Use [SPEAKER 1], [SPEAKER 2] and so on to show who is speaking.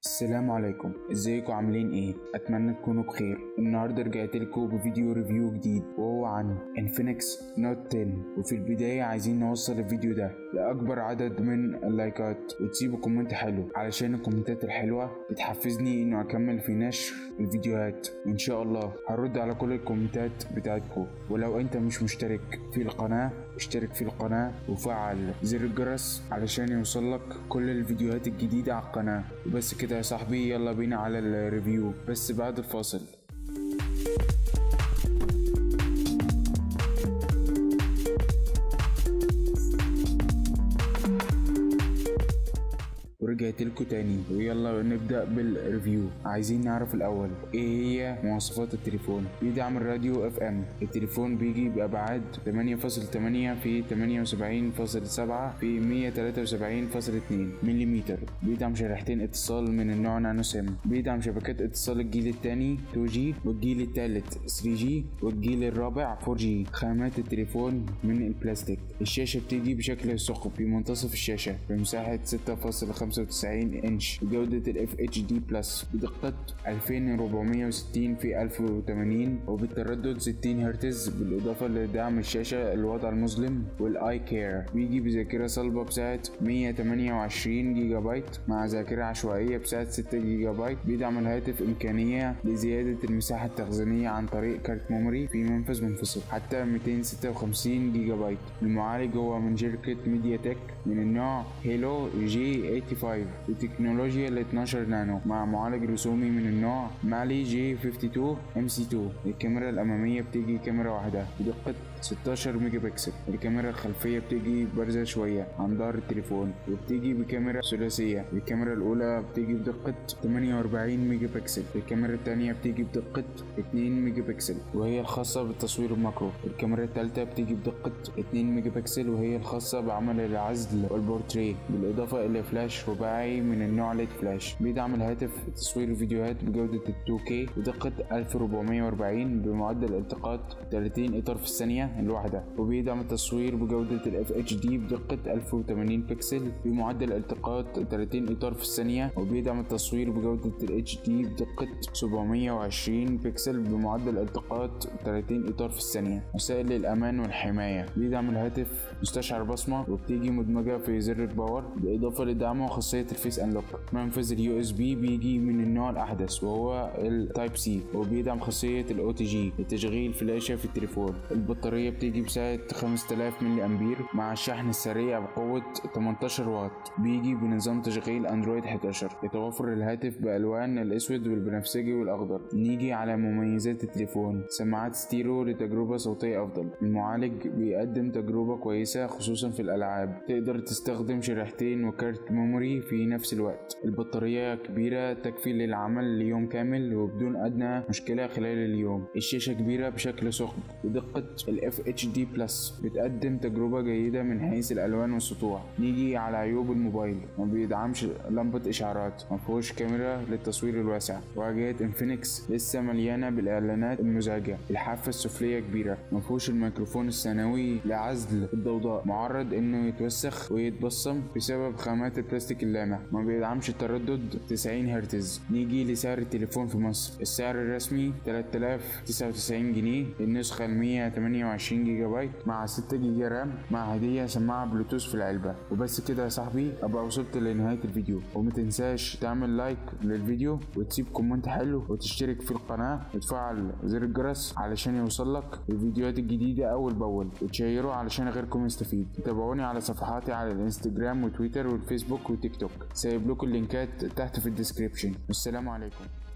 [SPEAKER 1] السلام عليكم، ازيكم عاملين ايه؟ اتمنى تكونوا بخير. النهارده رجعت لكم بفيديو ريفيو جديد وهو عن انفينكس نوت 10. وفي البدايه عايزين نوصل الفيديو ده لاكبر عدد من اللايكات وتسيبوا كومنت حلو، علشان الكومنتات الحلوه بتحفزني انه اكمل في نشر الفيديوهات، وان شاء الله هرد على كل الكومنتات بتاعتكم. ولو انت مش مشترك في القناه اشترك في القناه وفعل زر الجرس علشان يوصلك كل الفيديوهات الجديده على القناه. وبس كده يا صاحبي، يلا بينا على الريفيو بس بعد الفاصل. ورجعت لكم تاني ويلا نبدأ بالريفيو. عايزين نعرف الأول ايه هي مواصفات التليفون. بيدعم الراديو FM. التليفون بيجي بأبعاد 8.8 في 78.7 في 173.2 ملم. بيدعم شريحتين اتصال من النوع نانو سيم. بيدعم شبكات اتصال الجيل الثاني 2G والجيل الثالث 3G والجيل الرابع 4G. خامات التليفون من البلاستيك. الشاشة بتيجي بشكل ثقب في منتصف الشاشة بمساحة 6.95 انش بجودة ال FHD بلس بدقة 2460 في 1080 وبالتردد 60 هرتز، بالاضافة لدعم الشاشة الوضع المظلم والاي كير. بيجي بذاكرة صلبة بسعة 128 جيجا بايت مع ذاكرة عشوائية بسعة 6 جيجا بايت. بيدعم الهاتف امكانية لزيادة المساحة التخزينية عن طريق كارت ميموري في منفذ منفصل حتى 256 جيجا بايت. المعالج هو من شركة ميديا تك من النوع هيلو G85 بتكنولوجيا ال 12 نانو مع معالج رسومي من النوع مالي G52 MC2. الكاميرا الأمامية بتيجي كاميرا واحدة بدقة 16 ميجا بكسل. الكاميرا الخلفية بتيجي بارزة شوية عن ظهر التليفون وبتيجي بكاميرا ثلاثية. الكاميرا الأولى بتيجي بدقة 48 ميجا بكسل. الكاميرا الثانية بتيجي بدقة 2 ميجا بكسل وهي الخاصة بالتصوير الماكرو. الكاميرا الثالثة بتيجي بدقة 2 ميجا بكسل وهي الخاصة بعمل العزل والبورتريه، بالإضافة إلى فلاش رباعي من النوع ليد فلاش. بيدعم الهاتف تصوير فيديوهات بجودة 2K بدقة 1440 بمعدل التقاط 30 إطار في الثانية الواحدة. وبيدعم التصوير بجودة ال FHD بدقة 1080 بكسل بمعدل التقاط 30 إطار في الثانية. وبيدعم التصوير بجودة ال HD بدقة 720 بكسل بمعدل التقاط 30 إطار في الثانية. وسائل للأمان والحماية. بيدعم الهاتف مستشعر بصمة وبتيجي مدمجة في زر الباور، بالإضافة لدعمه خاصية الفيس انلوك. منفذ اليو اس بي بيجي من النوع الاحدث وهو التايب سي، وبيدعم خاصية الاو تي جي لتشغيل فلاشة في التليفون. البطارية بتيجي بسعة 5000 ملي امبير مع الشحن السريع بقوة 18 واط. بيجي بنظام تشغيل اندرويد 11. يتوفر الهاتف بالوان الاسود والبنفسجي والاخضر. نيجي على مميزات التليفون. سماعات ستيريو لتجربة صوتية افضل. المعالج بيقدم تجربة كويسة خصوصا في الالعاب. تقدر تستخدم شريحتين وكارت ميموري في نفس الوقت. البطارية كبيرة تكفي للعمل ليوم كامل وبدون أدنى مشكلة خلال اليوم. الشاشة كبيرة بشكل ثقب بدقة ال FHD بلس بتقدم تجربة جيدة من حيث الألوان والسطوع. نيجي على عيوب الموبايل. ما بيدعمش لمبة إشعارات، مفهوش كاميرا للتصوير الواسع. واجهة انفينكس لسه مليانة بالإعلانات المزعجة. الحافة السفلية كبيرة. مفهوش الميكروفون الثانوي لعزل الضوضاء، معرض إنه يتوسخ ويتبصم بسبب خامات البلاستيك اللامع. ما بيدعمش التردد 90 هرتز. نيجي لسعر التليفون في مصر. السعر الرسمي 3099 جنيه. النسخة 128 جيجا بايت مع 6 جيجا رام مع هدية سماعة بلوتوث في العلبة. وبس كده يا صاحبي، ابقى وصلت لنهاية الفيديو. وما تنساش تعمل لايك للفيديو وتسيب كومنت حلو وتشترك في القناة وتفعل زر الجرس علشان يوصلك الفيديوهات الجديدة اول باول، وتشيره علشان غيركم يستفيد. تابعوني على صفحاتي على الانستجرام وتويتر والفيسبوك وتيك توك، سايب لكم اللينكات تحت في الديسكريبشن. والسلام عليكم.